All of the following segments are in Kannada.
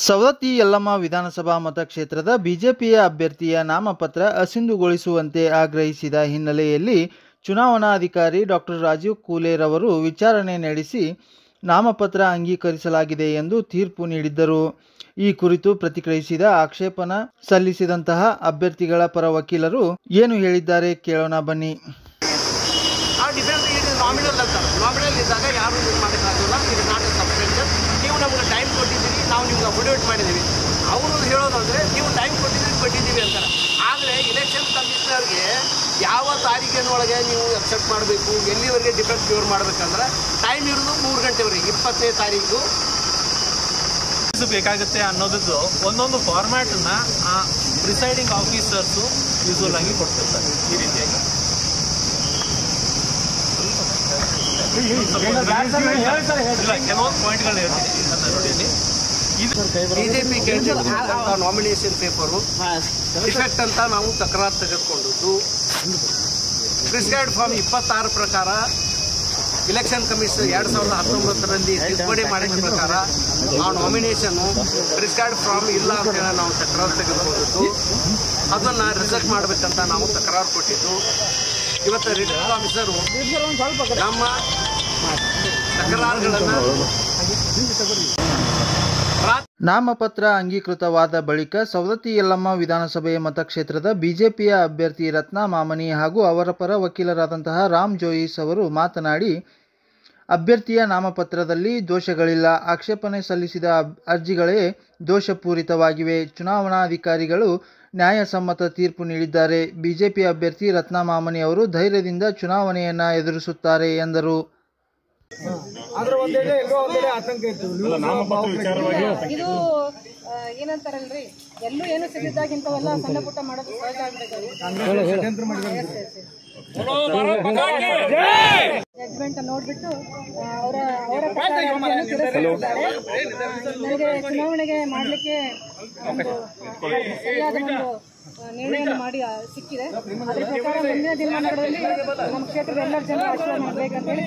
ಸವದತ್ತಿ ಯಲ್ಲಮ್ಮ ವಿಧಾನಸಭಾ ಮತಕ್ಷೇತ್ರದ ಬಿಜೆಪಿಯ ಅಭ್ಯರ್ಥಿಯ ನಾಮಪತ್ರ ಅಸಿಂಧುಗೊಳಿಸುವಂತೆ ಆಗ್ರಹಿಸಿದ ಹಿನ್ನೆಲೆಯಲ್ಲಿ ಚುನಾವಣಾಧಿಕಾರಿ ಡಾಕ್ಟರ್ ರಾಜೀವ್ ಕೂಲೆರವರು ವಿಚಾರಣೆ ನಡೆಸಿ ನಾಮಪತ್ರ ಅಂಗೀಕರಿಸಲಾಗಿದೆ ಎಂದು ತೀರ್ಪು ನೀಡಿದ್ದರು. ಈ ಕುರಿತು ಪ್ರತಿಕ್ರಿಯಿಸಿದ ಆಕ್ಷೇಪಣೆ ಸಲ್ಲಿಸಿದಂತಹ ಅಭ್ಯರ್ಥಿಗಳ ಪರ ವಕೀಲರು ಏನು ಹೇಳಿದ್ದಾರೆ ಕೇಳೋಣ ಬನ್ನಿ. ನಾಮಿನಲ್ ಇದ್ದಾಗ ಯಾರು ಇದು ಮಾಡೋಕ್ಕಾಗಲ್ಲ. ಇದು ನಾಟ್ ಸಬ್ಸ್ಟೆನ್ಷಿಯಲ್. ನೀವು ನಮ್ಗೆ ಟೈಮ್ ಕೊಟ್ಟಿದ್ದೀರಿ, ನಾವು ನಿಮ್ಗೆ ಅಫಿಡವಿಟ್ ಮಾಡಿದ್ದೀವಿ. ಅವರು ಹೇಳೋದಂದರೆ ನೀವು ಟೈಮ್ ಕೊಟ್ಟಿದ್ದೀವಿ ಅಂತಾರೆ. ಆದರೆ ಇಲೆಕ್ಷನ್ ಕಮಿಷನರ್ಗೆ ಯಾವ ತಾರೀಕಿನೊಳಗೆ ನೀವು ಅಕ್ಸೆಪ್ಟ್ ಮಾಡಬೇಕು, ಎಲ್ಲಿವರೆಗೆ ಡಿಫೆಕ್ಟ್ ಕ್ಯೂರ್ ಮಾಡಬೇಕಂದ್ರೆ ಟೈಮ್ ಇರೋದು 3 ಗಂಟೆವರೆಗೆ, 20ನೇ ತಾರೀಕು ಬೇಕಾಗುತ್ತೆ ಅನ್ನೋದು ಒಂದೊಂದು ಫಾರ್ಮ್ಯಾಟನ್ನ ಪ್ರಿಸೈಡಿಂಗ್ ಆಫೀಸರ್ಸು ಯೂಸ್ವಲ್ ಆಗಿ ಕೊಡ್ತಿರ್ತಾರೆ. ಈ ರೀತಿಯಾಗಿ ಕೆಲವೊಂದು ಪಾಯಿಂಟ್ಗಳು ಹೇಳ್ತೀನಿ. BJP candidate nomination paper defect ಅಂತ ನಾವು ತಕರಾರು ತೆಗೆದುಕೊಂಡದ್ದು. ಪ್ರಿಸ್ಕ್ರೈಬ್ಡ್ ಫಾರ್ಮ್ 26 ಪ್ರಕಾರ ಇಲೆಕ್ಷನ್ ಕಮಿಷನ್ 2019ರಲ್ಲಿ ತಿದ್ದುಪಡಿ ಮಾಡಿದ ಪ್ರಕಾರ ಆ ನಾಮಿನೇಷನ್ನು ಪ್ರಿಸ್ಕ್ರೈಬ್ಡ್ ಫಾರ್ಮ್ ಇಲ್ಲ ಅಂತೇಳಿ ನಾವು ತಕರಾರು ತೆಗೆದುಕೊಂಡದ್ದು. ಅದನ್ನು ರಿಜೆಕ್ಟ್ ಮಾಡಬೇಕಂತ ನಾವು ತಕರಾರು ಕೊಟ್ಟಿದ್ದು. ಇವತ್ತು ರಿಟರ್ನಿಂಗ್ ಆಫೀಸರು ನಮ್ಮ ತಕರಾರುಗಳನ್ನು ನಾಮಪತ್ರ ಅಂಗೀಕೃತವಾದ ಬಳಿಕ ಸವದತ್ತಿ ಯಲ್ಲಮ್ಮ ವಿಧಾನಸಭೆಯ ಮತಕ್ಷೇತ್ರದ ಬಿಜೆಪಿಯ ಅಭ್ಯರ್ಥಿ ರತ್ನಾ ಮಾಮನಿ ಹಾಗೂ ಅವರ ಪರ ವಕೀಲರಾದಂತಹ ರಾಮ್ ಜೋಯಿಸ್ ಅವರು ಮಾತನಾಡಿ, ಅಭ್ಯರ್ಥಿಯ ನಾಮಪತ್ರದಲ್ಲಿ ದೋಷಗಳಿಲ್ಲ, ಆಕ್ಷೇಪಣೆ ಸಲ್ಲಿಸಿದ ಅರ್ಜಿಗಳೇ ದೋಷಪೂರಿತವಾಗಿವೆ. ಚುನಾವಣಾಧಿಕಾರಿಗಳು ನ್ಯಾಯಸಮ್ಮತ ತೀರ್ಪು ನೀಡಿದ್ದಾರೆ. ಬಿಜೆಪಿ ಅಭ್ಯರ್ಥಿ ರತ್ನಾ ಮಾಮನಿ ಅವರು ಧೈರ್ಯದಿಂದ ಚುನಾವಣೆಯನ್ನು ಎದುರಿಸುತ್ತಾರೆ ಎಂದರು. ಇದು ಏನಂತಾರಲ್ರಿ, ಎಲ್ಲೂ ಏನು ಸಿಗಿದ್ದಾಗಿಂತವೆಲ್ಲ ಸಣ್ಣ ಪುಟ್ಟ ಮಾಡೋದು ಸಹಜ ಜಡ್ಜ್ಮೆಂಟ್ ನೋಡ್ಬಿಟ್ಟು ಅವರ ನನಗೆ ಚುನಾವಣೆಗೆ ಮಾಡಲಿಕ್ಕೆ ಸರಿಯಾದ ಒಂದು ನಿರ್ಣಯವನ್ನು ಮಾಡಿ ಸಿಕ್ಕಿದೆ. ಅದರ ಪ್ರಕಾರ ಮುಂದಿನ ದಿನಮಾನಗಳಲ್ಲಿ ನಮ್ಮ ಕ್ಷೇತ್ರದ ಎಲ್ಲರ ಜನರ ಆಶೀರ್ವಾದ ಮಾಡಬೇಕಂತೇಳಿ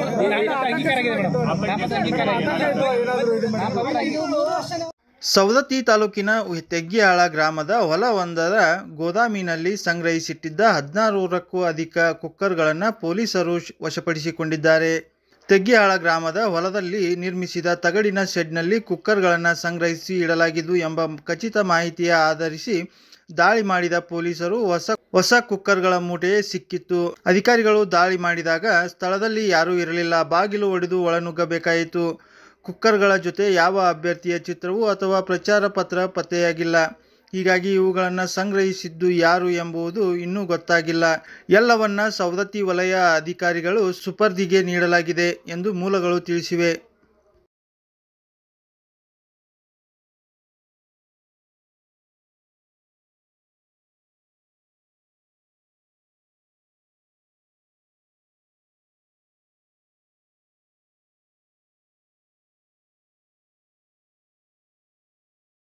ಸವದತ್ತಿ ತಾಲೂಕಿನ ತೆಗ್ಗಿಯಾಳ ಗ್ರಾಮದ ಹೊಲವೊಂದರ ಗೋದಾಮಿನಲ್ಲಿ ಸಂಗ್ರಹಿಸಿಟ್ಟಿದ್ದ 16ಕ್ಕೂ ಅಧಿಕ ಕುಕ್ಕರ್ಗಳನ್ನು ಪೊಲೀಸರು ವಶಪಡಿಸಿಕೊಂಡಿದ್ದಾರೆ. ತೆಗ್ಗಿಯಾಳ ಗ್ರಾಮದ ಹೊಲದಲ್ಲಿ ನಿರ್ಮಿಸಿದ ತಗಡಿನ ಶೆಡ್ನಲ್ಲಿ ಕುಕ್ಕರ್ಗಳನ್ನು ಸಂಗ್ರಹಿಸಿ ಇಡಲಾಗಿದ್ದು ಎಂಬ ಖಚಿತ ಮಾಹಿತಿಯ ಆಧರಿಸಿ ದಾಳಿ ಮಾಡಿದ ಪೊಲೀಸರು ಹೊಸ ಕುಕ್ಕರ್ಗಳ ಮೂಟೆ ಸಿಕ್ಕಿತ್ತು. ಅಧಿಕಾರಿಗಳು ದಾಳಿ ಮಾಡಿದಾಗ ಸ್ಥಳದಲ್ಲಿ ಯಾರೂ ಇರಲಿಲ್ಲ. ಬಾಗಿಲು ಒಡೆದು ಒಳನುಗ್ಗಬೇಕಾಯಿತು. ಕುಕ್ಕರ್ಗಳ ಜೊತೆ ಯಾವ ಅಭ್ಯರ್ಥಿಯ ಚಿತ್ರವೂ ಅಥವಾ ಪ್ರಚಾರ ಪತ್ರ ಪತ್ತೆಯಾಗಿಲ್ಲ. ಹೀಗಾಗಿ ಇವುಗಳನ್ನು ಸಂಗ್ರಹಿಸಿದ್ದು ಯಾರು ಎಂಬುದು ಇನ್ನೂ ಗೊತ್ತಾಗಿಲ್ಲ. ಎಲ್ಲವನ್ನ ಸವದತ್ತಿ ವಲಯ ಅಧಿಕಾರಿಗಳು ಸುಪರ್ದಿಗೆ ನೀಡಲಾಗಿದೆ ಎಂದು ಮೂಲಗಳು ತಿಳಿಸಿವೆ.